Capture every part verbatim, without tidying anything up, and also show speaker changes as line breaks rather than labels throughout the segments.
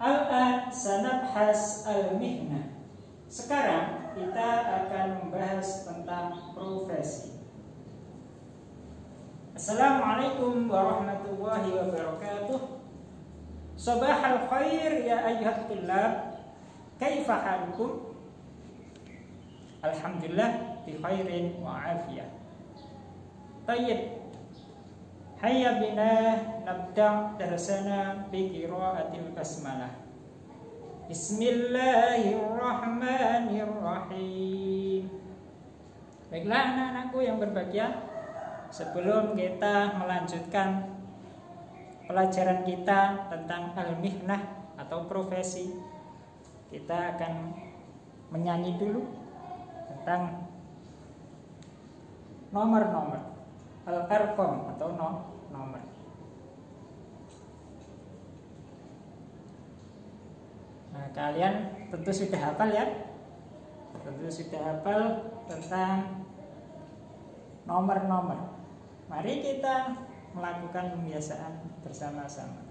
Al-an sanabhas al-mihnah. Sekarang kita akan membahas tentang profesi. Assalamualaikum warahmatullahi wabarakatuh. Sabahal khair ya ayyuhat tullab. Kaifa halukum? Alhamdulillah bi khairin wa afiyah. Tayyib. Hayya bina nabda' darsana bi qira'atil basmalah. Bismillahirrahmanirrahim. Baiklah anak-anakku yang berbahagia, sebelum kita melanjutkan pelajaran kita tentang al-mihnah atau profesi, kita akan menyanyi dulu tentang nomor-nomor al-arqam atau nomor. Nah, kalian tentu sudah hafal ya? Tentu sudah hafal tentang nomor-nomor. Mari kita melakukan pembiasaan bersama-sama.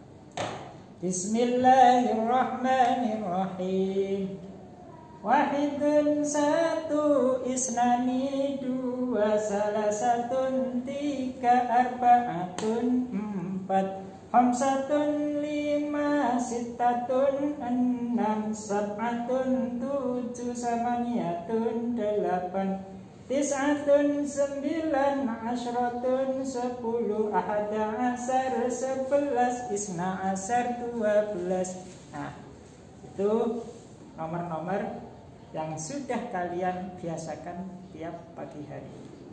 Bismillahirrahmanirrahim. Wahidun satu, isnani dua, salah satun tiga, arbaatun empat, khamsatun lima, sittatun enam, sab'atun tujuh, samaniyatun delapan, tis'atun sembilan, asyratun sepuluh, ahada asar sebelas, isna asar dua belas. Nah, itu nomor-nomor yang sudah kalian biasakan tiap pagi hari.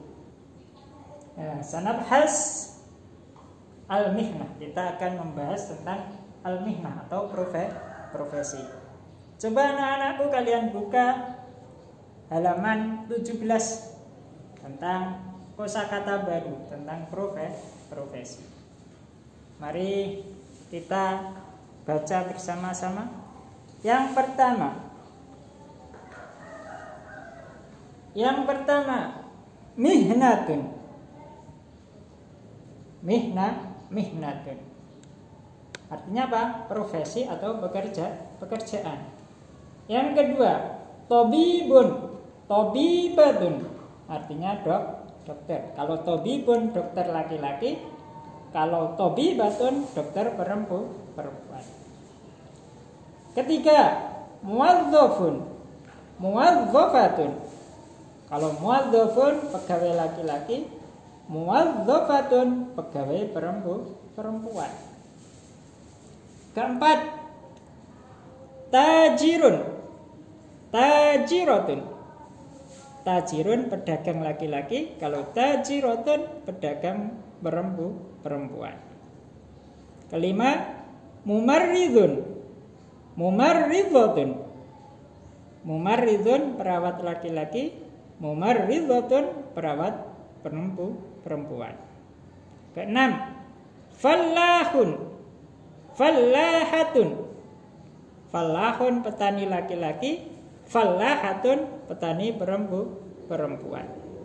Nah, sanabhas al-mihnah. Kita akan membahas tentang al-mihnah atau profesi. Coba anak-anakku kalian buka halaman tujuh belas tentang kosakata baru tentang profesi. Mari kita baca bersama-sama. Yang pertama, Yang pertama, mihnatun. Mihnah, mihnatun. Artinya apa? Profesi atau bekerja, pekerjaan. Yang kedua, tobibun, tobibatun. Artinya dok, dokter. Kalau tobibun dokter laki-laki, kalau tobibatun dokter perempuan. Ketiga, muwadzafun, muwadzafatun. Kalau muwadzafun pegawai laki-laki, muwadzafatun pegawai perempuan. Keempat, tajirun, tajiratun. Tajirun pedagang laki-laki, kalau tajiratun pedagang perempuan. Kelima, mumarridun, mumarridhatun. Mumarridun perawat laki-laki, mumarridhatun perawat perempuan. Keenam, fallahun, fallahatun. Fallahun petani laki-laki, fallahatun petani perempuan.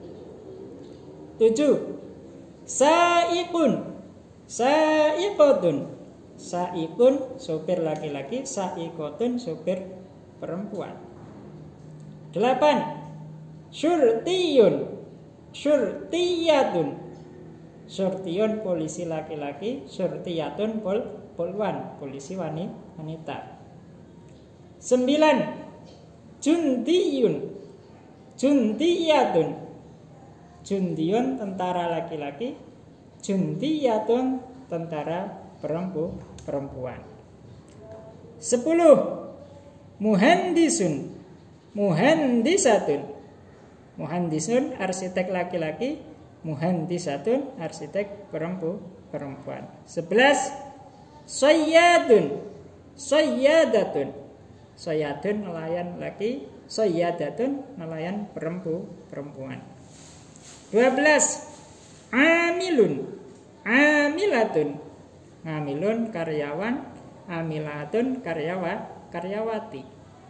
Tujuh, sa'iqun, sa'iqatun. Sa'iqun sopir laki-laki, sa'iqatun sopir perempuan. Delapan, syurtiyun, syurtiyatun. Syurtiyun polisi laki-laki, syurtiyatun pol, polwan polisi wanita. Sembilan, jundiyun, jundiyatun. Jundiyun tentara laki-laki, jundiyatun tentara perempuan. Sepuluh, muhandisun, muhandisatun. Muhandisun arsitek laki-laki, muhandisatun arsitek perempuan. Sebelas, sayyadun, sayyadatun. Sayyadun nelayan laki, sayyadatun nelayan perempuan. Dua belas, amilun, amilatun. Amilun karyawan, amilatun karyawa, karyawati.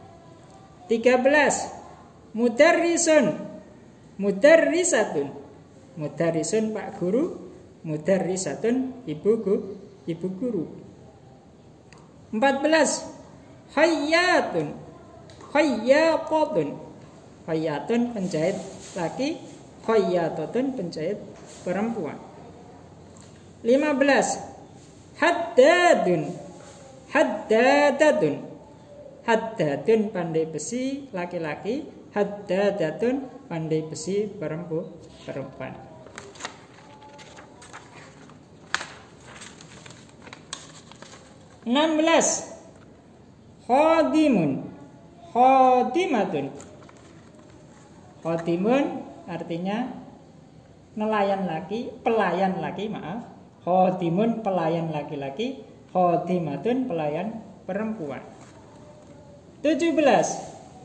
Tiga belas, mudarrisun, mudarrisatun. Mudarrisun pak guru, mudarrisatun ibu guru, ibu guru. Empat belas, Khayyatun. Khayyatun. Khayyatun penjahit laki, khayyatatun penjahit perempuan. lima belas. Haddadun. Haddadatun. Haddadun pandai besi laki-laki, haddadatun pandai besi perempuan. enam belas. Khadimun. Khadimatun. Khadimun artinya nelayan laki, pelayan laki, maaf. Khadimun pelayan laki-laki, khadimatun pelayan perempuan. tujuh belas.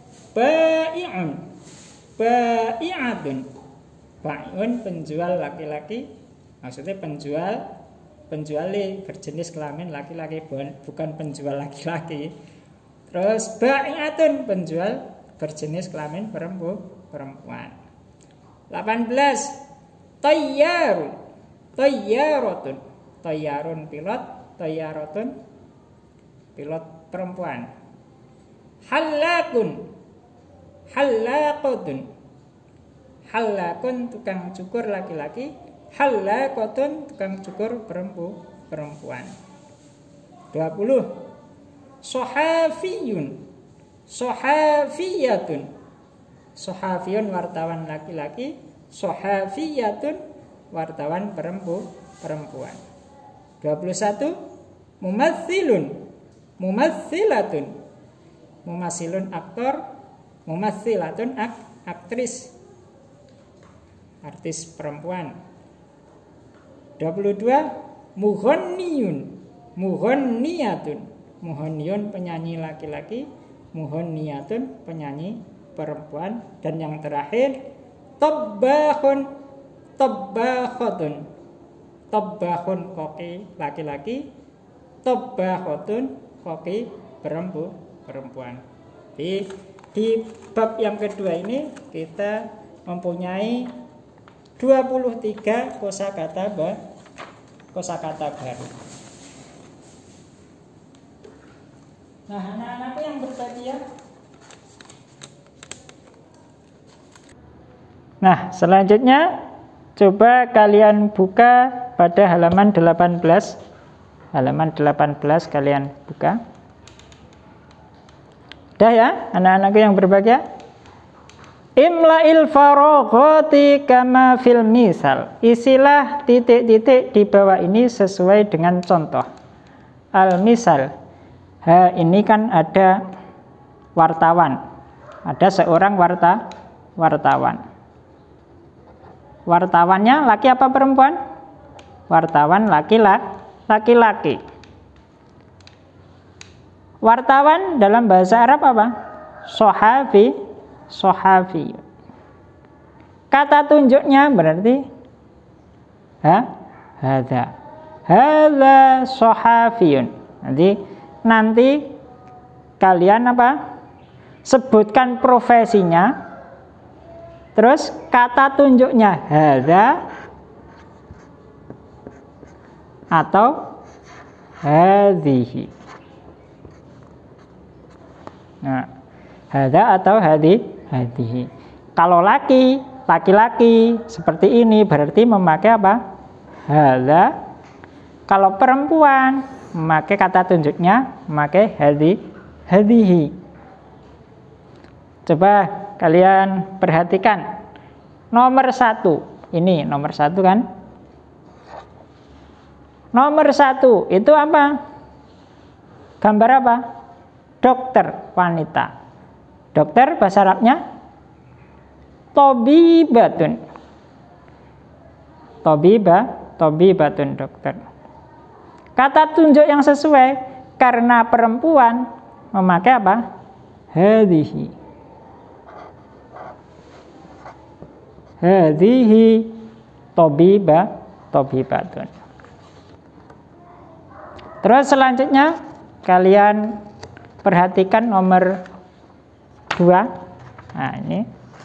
Bai'un. Bai'atun. Bai'un penjual laki-laki, maksudnya penjual penjual berjenis kelamin laki-laki, bukan penjual laki-laki. Terus bai'atun penjual berjenis kelamin perempuan. delapan belas. Tayyarun. Tayyaratun. Tayyarun pilot, tayyaratun pilot perempuan. Hallakun. Hallaqatun. Hallakun tukang cukur laki-laki, hallaqatun tukang cukur perempuan. dua puluh. Sohafiyun. Sohafiyatun. Sohafiyun wartawan laki-laki, sohafiyatun wartawan perempuan. dua puluh satu. Mumatsilun. Mumatsilatun. Mumatsilun aktor, mumatsilatun ak aktris, artis perempuan. dua puluh dua. Mughanniyun. Mughanniyatun. Mughanniyun penyanyi laki-laki, mughanniyatun penyanyi perempuan. Dan yang terakhir tabbahun. Tabbakhatun. Tabbahun koki laki-laki, tabbakhatun koki perempuan. Di, di bab yang kedua ini kita mempunyai dua puluh tiga kosakata kosakata baru. Nah, anak-anakku yang berbahagia. Nah, selanjutnya coba kalian buka pada halaman delapan belas. Halaman delapan belas kalian buka. Dah ya, anak-anakku yang berbahagia. Imla'il faraghati kama fil misal. Isilah titik-titik di bawah ini sesuai dengan contoh. Al-misal. Ha, ini kan ada wartawan. Ada seorang warta wartawan. Wartawannya laki apa perempuan? Wartawan laki-laki. Wartawan dalam bahasa Arab apa? Sohafi. Sohafi. Kata tunjuknya berarti ha, hadza. Hadza sohafiyun. Nanti nanti kalian apa? Sebutkan profesinya. Terus kata tunjuknya hadza atau hadhihi. Nah, hadza atau hadi hadhihi. Kalau laki, laki-laki seperti ini berarti memakai apa? Hadza. Kalau perempuan memakai kata tunjuknya memakai hadi hadhihi. Coba kalian perhatikan nomor satu. Ini nomor satu kan? Nomor satu itu apa? Gambar apa? Dokter wanita. Dokter bahasa Arabnya Tobibatun. Tobiba, tobibatun dokter. Kata tunjuk yang sesuai karena perempuan memakai apa? Hadhihi. Hadhihi tobiba, tobibatun. Terus selanjutnya kalian perhatikan nomor dua. Nah, ini.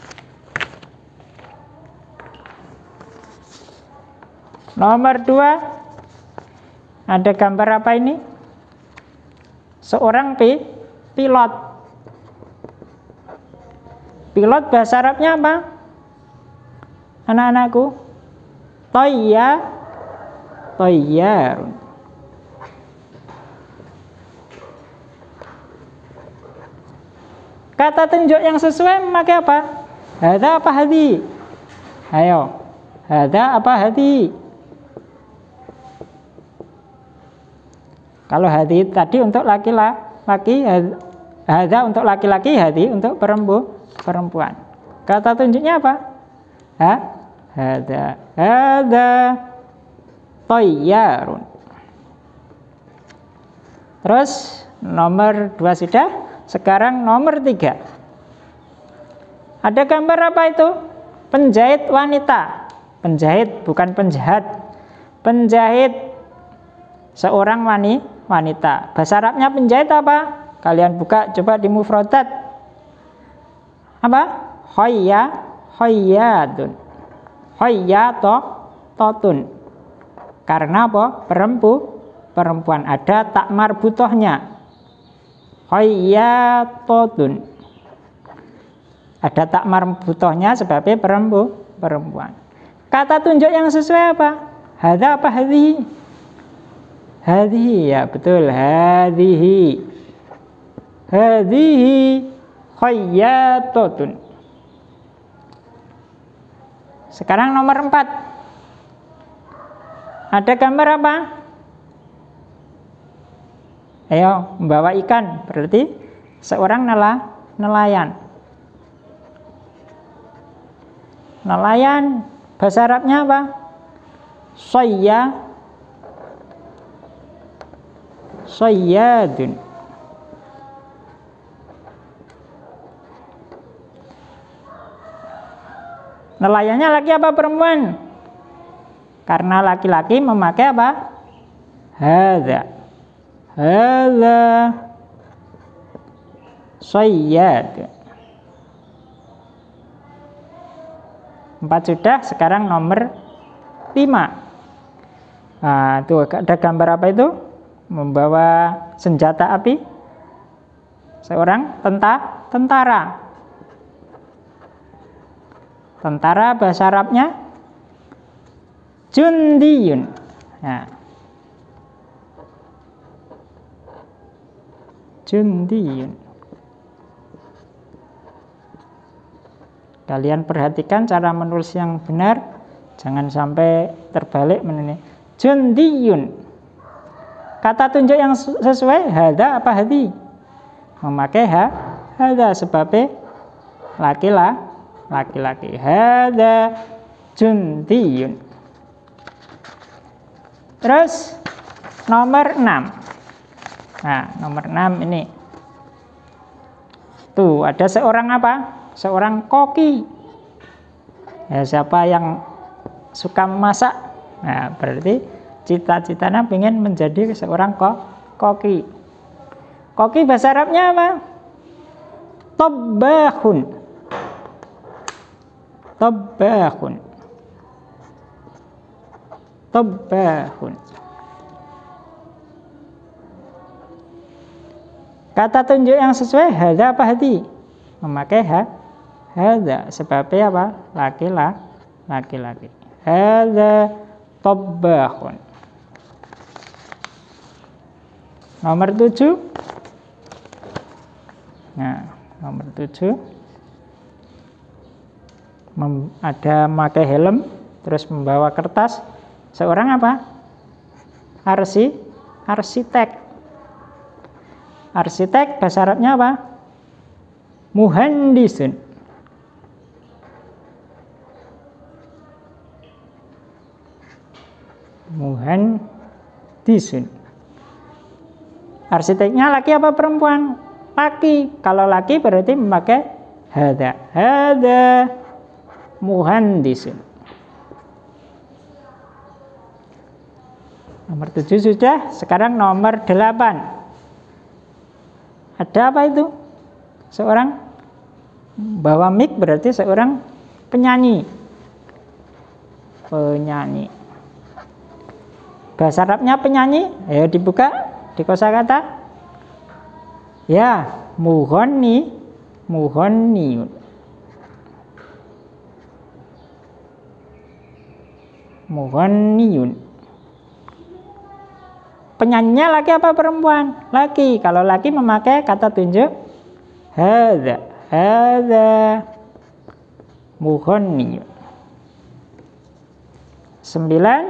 Nomor dua ada gambar apa ini? Seorang pi, Pilot. Pilot bahasa Arabnya apa? Anak-anakku? Toya, toyarun. Kata tunjuk yang sesuai memakai apa? Hada apa hadi? Ayo. Hada apa hadi? Kalau hadi tadi untuk laki-laki, hada untuk laki-laki, hadi untuk perempuan. Kata tunjuknya apa? Ha? Hada, hada toyarun. Terus nomor dua sudah. Sekarang nomor tiga. Ada gambar apa itu? Penjahit wanita. Penjahit bukan penjahat. Penjahit seorang wanita. Bahasa Arabnya penjahit apa? Kalian buka coba di mufradat. Apa? Khoyya, khoyyadun. Khoyya to, totun. Karena apa? Perempu, perempuan. Ada tak marbutohnya. Khoyyatotun. Ada tak marbutohnya sebabnya perempu, perempuan. Kata tunjuk yang sesuai apa? Hada apa hadhihi? Hadhihi, ya betul, hadhihi. Hadhihi khoyyatotun. Sekarang nomor empat. Ada gambar apa? Ayo, membawa ikan, berarti seorang nela, nelayan. Nelayan, bahasa Arabnya apa? Soyya, soyyadun. Nelayannya laki apa perempuan? Karena laki-laki memakai apa? Hadza. Hadza soyyad. Empat sudah, sekarang nomor lima. Nah, itu ada gambar apa itu? Membawa senjata api. Seorang tenta, tentara. Tentara bahasa Arabnya jundiyun. Nah, jundiyun. Kalian perhatikan cara menulis yang benar, jangan sampai terbalik menini. Jundiyun. Kata tunjuk yang sesuai hada apa hadi? Memakai ha, hada sebabnya laki-laki. Laki-laki. Hada jundiyun. Terus nomor enam. Nah, nomor enam ini. Tuh, ada seorang apa? Seorang koki. Ya, siapa yang suka memasak? Nah, berarti cita-citanya ingin menjadi seorang ko koki. Koki bahasa Arabnya apa? Tobbahun. Tobbahun. Tobbahun. Kata tunjuk yang sesuai hada apa hadi? Memakai ha, hada sebabnya apa? Laki-laki. Laki-laki. Hada tobbahun. Nomor tujuh. Nah, nomor tujuh. Mem, ada memakai helm, terus membawa kertas. Seorang apa? Arsi, arsitek. Arsitek bahasa Arabnya apa? Muhandisun. Muhandisun. Arsiteknya laki apa perempuan? Laki. Kalau laki berarti memakai hada. Hada muhandisun. Nomor tujuh sudah. Sekarang nomor delapan. Ada apa itu? Seorang bawa mic berarti seorang penyanyi. Penyanyi. Bahasa Arabnya penyanyi. Ayo dibuka di kosakata. Ya, mughonni, mughonniyun. Mughonniyun. Penyanyinya laki apa perempuan? Laki. Kalau laki memakai kata tunjuk hadza, hadza mughonniyun. Sembilan.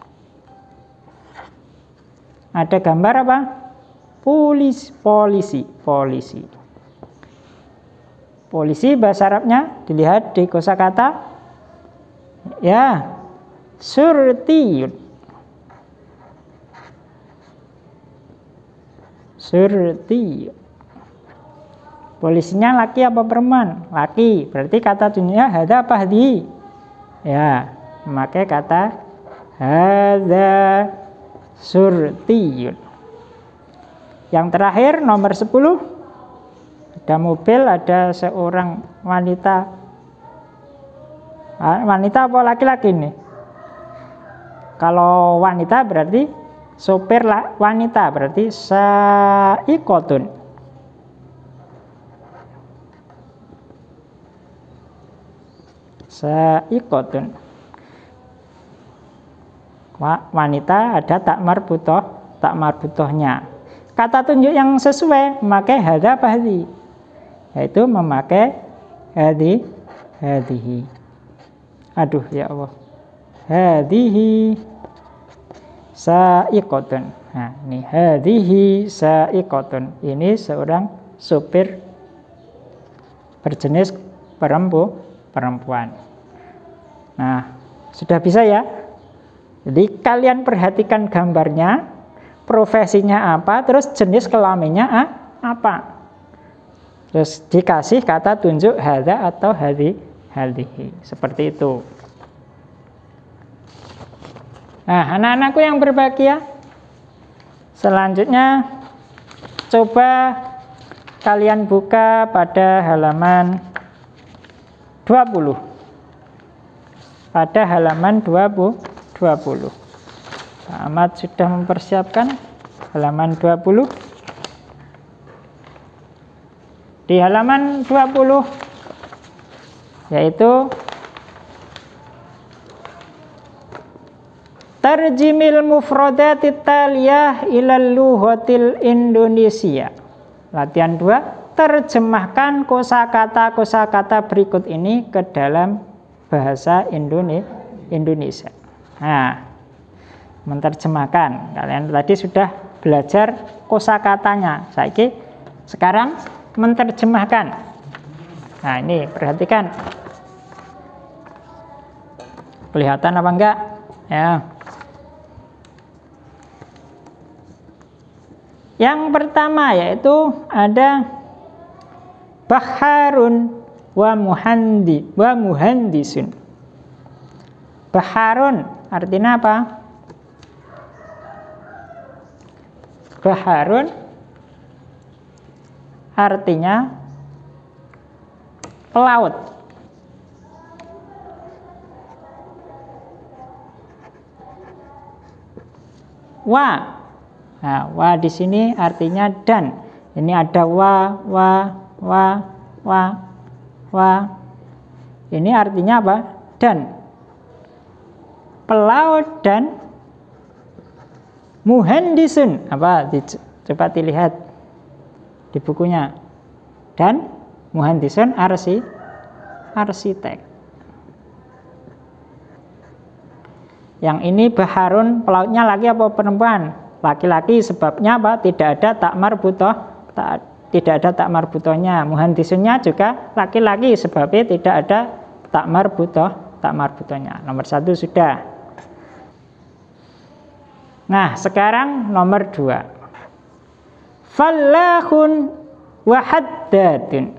Ada gambar apa? Polisi, polisi, polisi. Polisi bahasa Arabnya dilihat di kosakata ya, surtiyun. Surtiyun. Polisinya laki apa perempuan? Laki. Berarti kata tunjuknya hadza apa hadhi? Ya, memakai kata hadza surtiyun. Yang terakhir nomor sepuluh. Ada mobil, ada seorang wanita. Wanita apa laki-laki nih? Kalau wanita berarti sopir lah, wanita berarti sa'iqotun. Sa'iqotun. Wanita ada tak marbutoh, tak marbutohnya. Kata tunjuk yang sesuai memakai hadza apa hadhi, yaitu memakai hadhi, hadhihi. Aduh ya Allah, hadhihi sa'iqotun. Nah, ini hadhihi sa'iqotun. Ini seorang supir berjenis perempu, perempuan. Nah, sudah bisa ya. Jadi kalian perhatikan gambarnya, profesinya apa, terus jenis kelaminnya apa. Terus dikasih kata tunjuk hadza atau hadhi, hadhihi. Seperti itu. Nah, anak-anakku yang berbahagia, selanjutnya coba kalian buka pada halaman dua puluh. Pada halaman dua puluh. Pak Ahmad sudah mempersiapkan halaman dua puluh. Di halaman dua puluh yaitu tarjimil mufradatit taliyah ilal lughatil Indonesia. Latihan dua, terjemahkan kosakata-kosakata berikut ini ke dalam bahasa Indonesia. Nah, menerjemahkan. Kalian tadi sudah belajar kosakatanya. Saiki sekarang menerjemahkan. Nah, ini perhatikan. Kelihatan apa enggak? Ya. Yang pertama yaitu ada baharun wa muhandi wa muhandisun. Baharun artinya apa? Baharun artinya pelaut. Wa, nah, wa di sini artinya dan. Ini ada wa, wa, wa, wa, wa. Ini artinya apa? Dan. Pelaut dan muhandisun. Apa? Coba dilihat di bukunya. Dan muhandisun arsi, arsitek. Yang ini baharun, pelautnya laki apa perempuan? Laki-laki, sebabnya apa? Tidak ada tak marbutoh, tak, tidak ada tak marbutohnya. Muhandisunnya juga laki-laki, sebabnya tidak ada tak marbutoh, tak marbutohnya. Nomor satu sudah. Nah, sekarang nomor dua. Fallahun wa haddadun.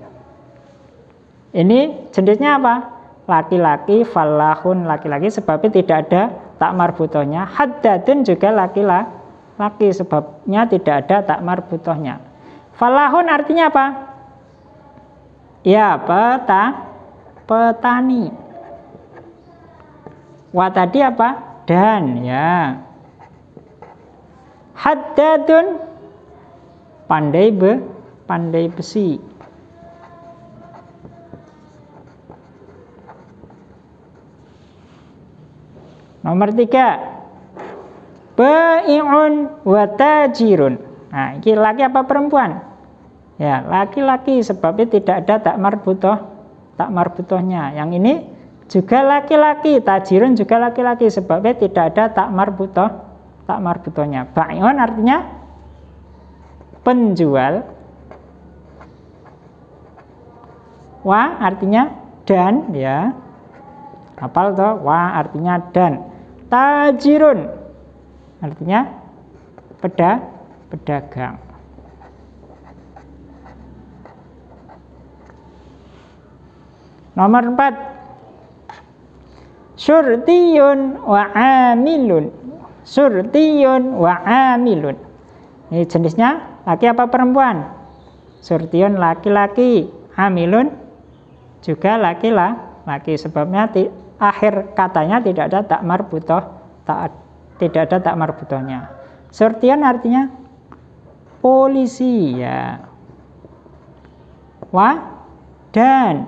Ini jenisnya apa? Laki-laki, fallahun laki-laki, sebabnya tidak ada tak marbutohnya. Haddadun juga laki-laki, sebabnya tidak ada tak marbutohnya. Fallahun artinya apa? Ya, peta, petani. Wa tadi apa? Dan, ya. Haddadun pandai be, pandai besi. Nomor tiga, bai'un wa tajirun. Nah, ini laki apa perempuan? Ya, laki-laki, sebabnya tidak ada tak marbutoh, tak marbutohnya. Yang ini juga laki-laki, tajirun juga laki-laki, sebabnya tidak ada tak marbutoh, tak marbutohnya. Bai'un artinya penjual, wa artinya dan, ya. Hafal toh, wa artinya dan. Tajirun artinya peda, pedagang. Nomor empat, surtiyun wa amilun. Surtiyun wa amilun. Ini jenisnya laki apa perempuan? Surtiyun laki-laki, amilun juga laki-laki. Sebabnya akhir katanya tidak ada tak marbutoh, tak, tidak ada tak marbutohnya. Surtiyun artinya polisi, ya. Wa dan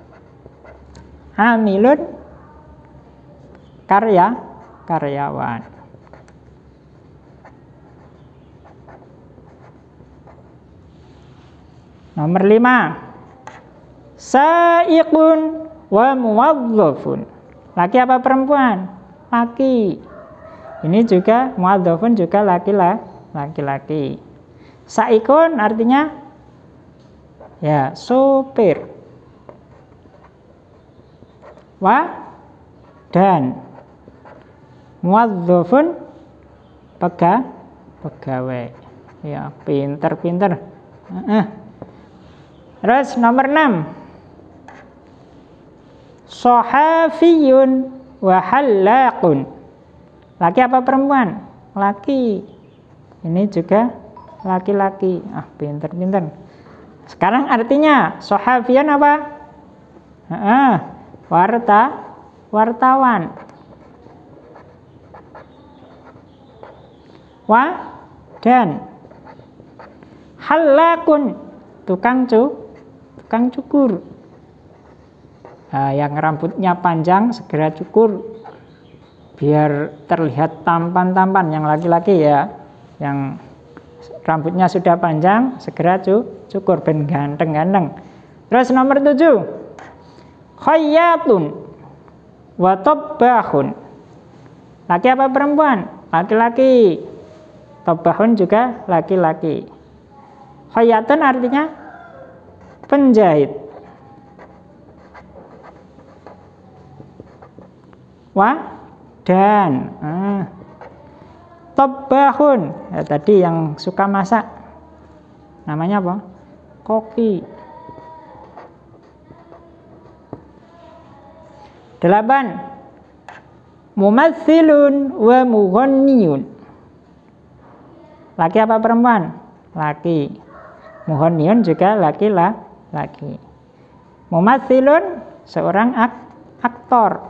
amilun karya, karyawan. Nomor lima, sa'iqun wa muwazzafun. Laki apa perempuan? Laki. Ini juga muwazzafun juga laki-laki. Sa'iqun artinya ya sopir. Wa dan muwazzafun pega, pegawai. Ya, pinter-pinter. Uh-uh. Terus nomor enam, sohafiyun wa hallaqun. Laki apa perempuan? Laki. Ini juga laki-laki. Ah, pinter-pinter. Sekarang artinya sohafiyun apa? Uh-uh. Warta, wartawan. Wa dan hallaqun, tukang cu tukang cukur. Nah, yang rambutnya panjang segera cukur biar terlihat tampan-tampan. Yang laki-laki ya, yang rambutnya sudah panjang segera cu cukur ben ganteng-ganteng. Terus nomor tujuh, khayyatun wa tabbahun. Laki apa perempuan? Laki-laki. Tabbahun juga laki-laki. Khayyatun artinya penjahit. Wa dan ah. Tabbahun ya, tadi yang suka masak namanya apa? Koki. Delapan, mumatsilun wa mughanniyun. Laki apa perempuan? Laki. Mughanniyun juga laki-laki. Mumatsilun seorang ak aktor.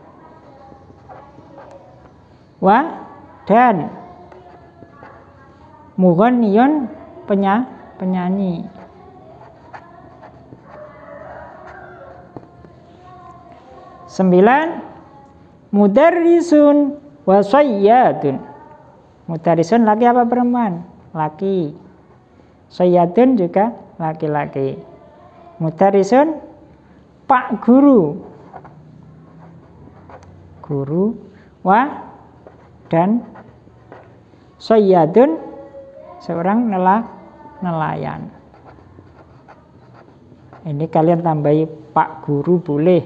Wa dan mughanniyun penya penyanyi. Sembilan, mudarrisun wa sayyadun. Mudarrisun laki apa perempuan? Laki. Sayyadun juga laki-laki. Mudarrisun pak guru. Guru. Wa dan sayyadun seorang nela, nelayan. Ini kalian tambahi pak guru boleh.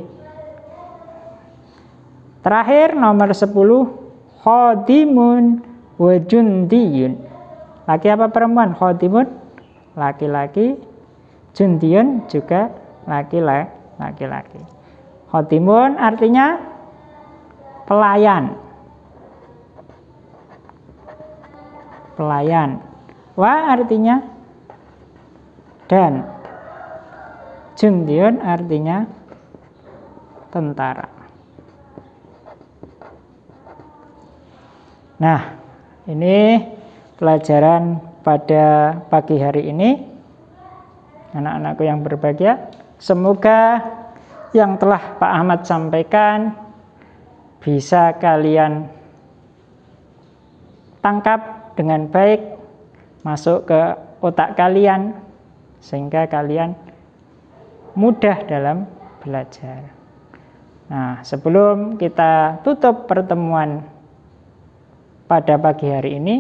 Terakhir nomor sepuluh, khadimun wa jundiyun. Laki apa perempuan? Khadimun laki-laki, jundiyun juga laki-laki. Khadimun artinya pelayan. Pelayan. Wa artinya dan. Jundiyun artinya tentara. Nah, ini pelajaran pada pagi hari ini. Anak-anakku yang berbahagia, semoga yang telah Pak Ahmad sampaikan bisa kalian tangkap dengan baik, masuk ke otak kalian, sehingga kalian mudah dalam belajar. Nah, sebelum kita tutup pertemuan pada pagi hari ini,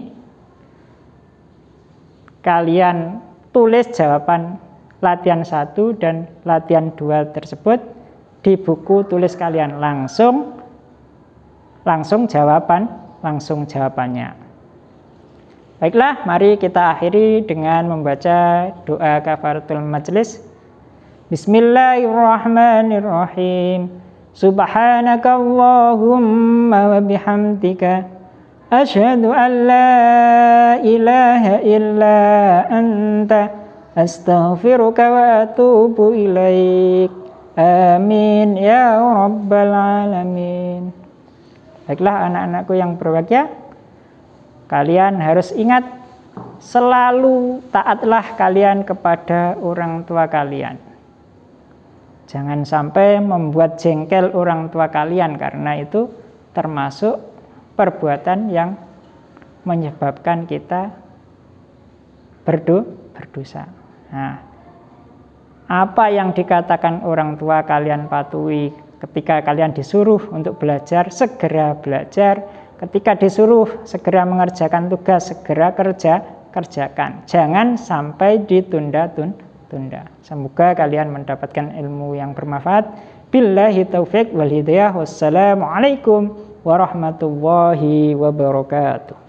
kalian tulis jawaban latihan satu dan latihan dua tersebut di buku tulis kalian, langsung langsung jawaban langsung jawabannya. Baiklah, mari kita akhiri dengan membaca doa kafaratul majlis. Bismillahirrahmanirrahim. Subhanakallahumma wa bihamdika asyhadu an la ilaha illa anta astaghfiruka wa atubu ilaik. Amin ya rabbal alamin. Baiklah anak-anakku yang berbahagia, kalian harus ingat, selalu taatlah kalian kepada orang tua kalian. Jangan sampai membuat jengkel orang tua kalian, karena itu termasuk perbuatan yang menyebabkan kita berdo, berdosa. Nah, apa yang dikatakan orang tua kalian patuhi. Ketika kalian disuruh untuk belajar, segera belajar. Ketika disuruh segera mengerjakan tugas, segera kerja, kerjakan. Jangan sampai ditunda-tunda. Semoga kalian mendapatkan ilmu yang bermanfaat. Billahi taufiq wal hidayah. Wassalamualaikum warahmatullahi wabarakatuh.